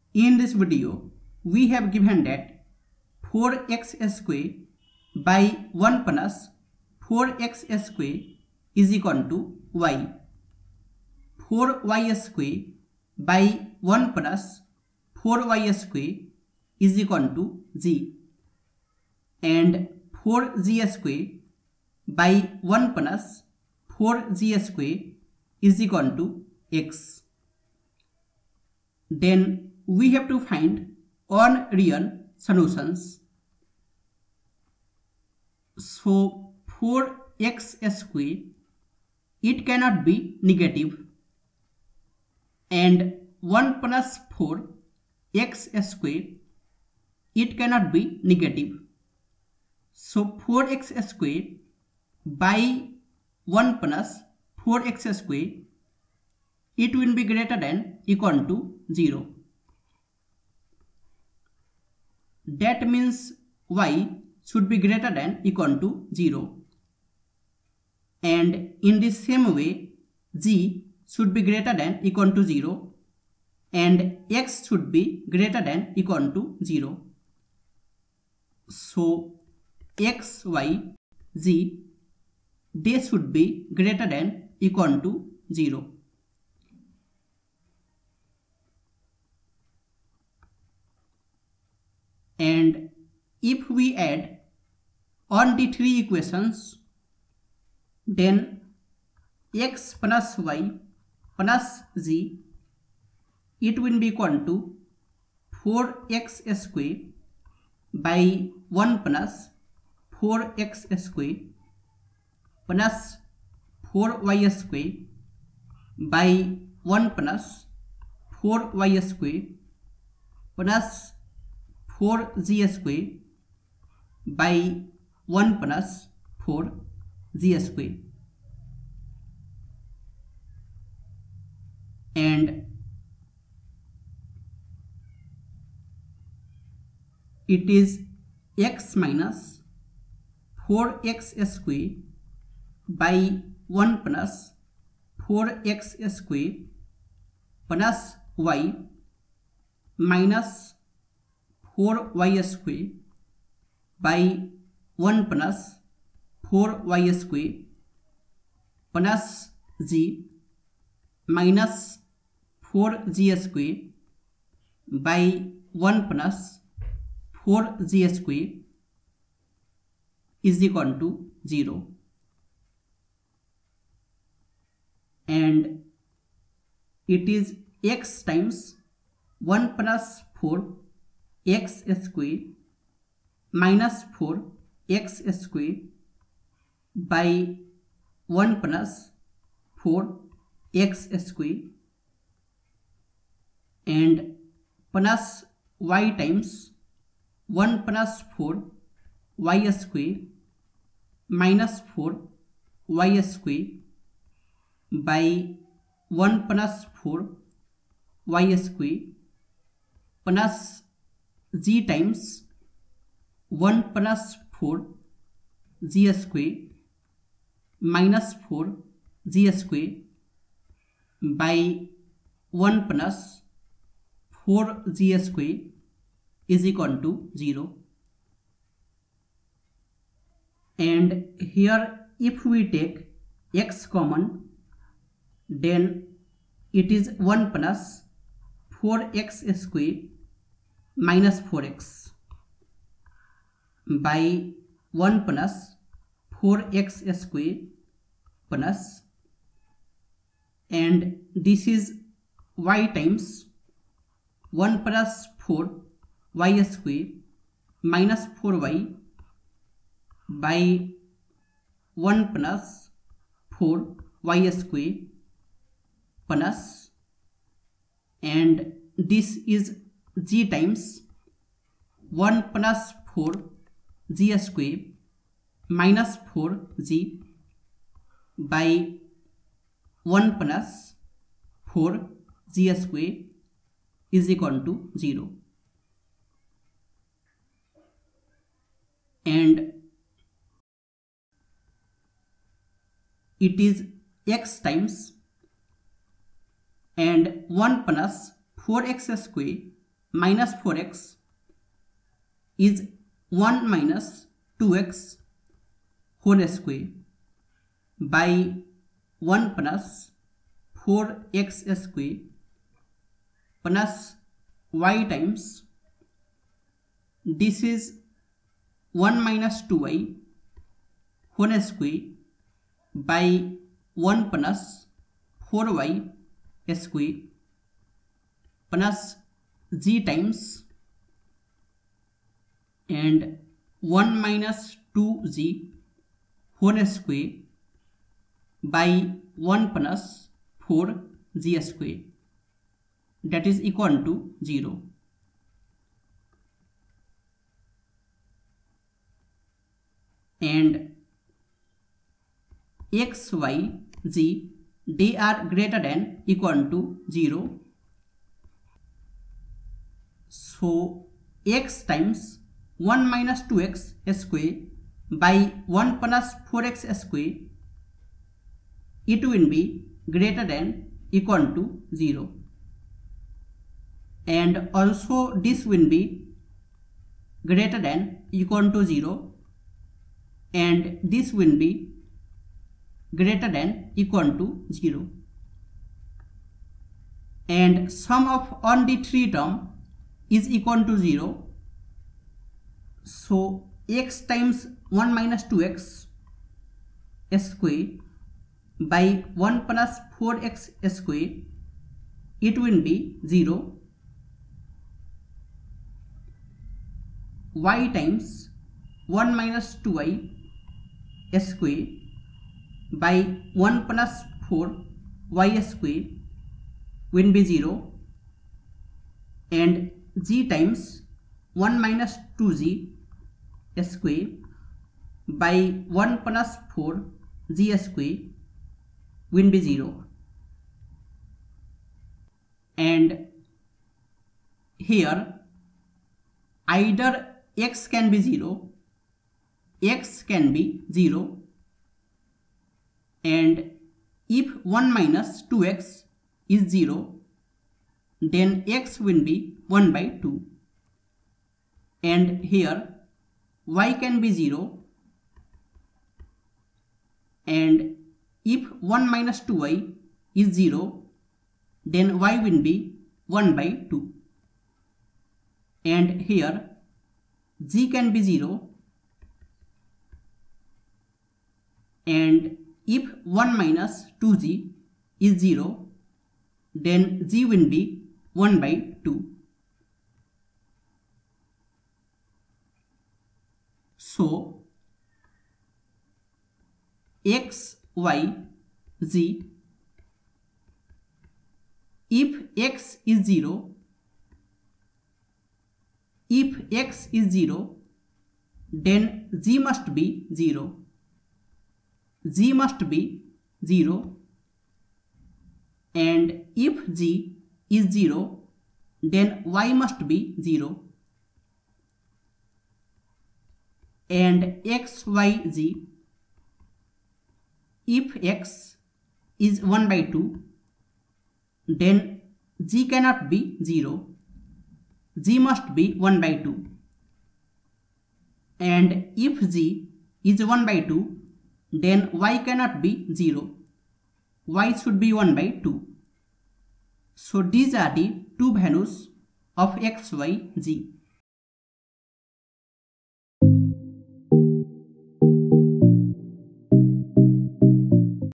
In this video, we have given that 4x square by 1 plus 4x square is equal to y. 4y square by 1 plus 4y square is equal to z. And 4z square by 1 plus 4z square is equal to x. Then we have to find unreal solutions. So 4x square, it cannot be negative, and 1 plus 4x square, it cannot be negative. So 4x square by 1 plus 4x square, it will be greater than equal to 0. That means y should be greater than equal to 0. And in the same way, z should be greater than equal to 0 and x should be greater than equal to 0. So x, y, z, they should be greater than equal to 0. And if we add on the three equations, then x plus y plus z, it will be equal to 4x square by 1 plus 4x square plus 4y square by 1 plus 4y square plus 4z square by 1 plus 4z square. And it is x minus 4x square by 1 plus 4x square plus y minus 4y square by 1 plus 4y square plus z minus 4z square by 1 plus 4z square is equal to 0. And it is x times 1 plus 4x square minus 4x square by 1 plus 4x square and plus y times 1 plus 4y square minus 4y square by 1 plus 4y square plus z times 1 plus 4z square minus 4z square by 1 plus 4z square is equal to 0. And here if we take x common, then it is 1 plus 4x square minus 4x by 1 plus 4x square plus, and this is y times 1 plus 4y square minus 4y by 1 plus 4y square plus, and this is z times 1 plus 4z square minus 4z by 1 plus 4z square is equal to 0. And it is x times and 1 plus 4x square minus 4x is 1 minus 2x whole square by 1 plus 4x square plus y times this is 1 minus 2y whole square by 1 plus 4y square plus z times and 1 minus 2z whole square by 1 plus 4z square, that is equal to 0. And x, y, z, they are greater than equal to 0. So x times 1 minus 2x square by 1 plus 4x square, it will be greater than equal to 0. And also this will be greater than equal to 0, and this will be greater than equal to 0. And sum of all the three terms is equal to 0. So x times 1 minus 2x square by 1 plus 4x square, it will be 0. Y times 1 minus 2y square by 1 plus 4y square will be 0. And z times 1 minus 2z square by 1 plus 4z square will be 0. And here either x can be 0, x can be 0, and if 1 minus 2x is 0, then x will be 1 by 2. And here y can be 0, and if 1 minus 2y is 0, then y will be 1 by 2. And here z can be 0, and if 1 minus 2z is 0, then z will be 1 by 2. So x, y, z, if x is 0, then z must be 0. Z must be 0, and if z is 0, then y must be 0. And x, y, z, if x is 1 by 2, then z cannot be 0. Z must be 1 by 2. And if z is 1 by 2, then y cannot be 0. Y should be 1 by 2. So these are the two values of x, y, z.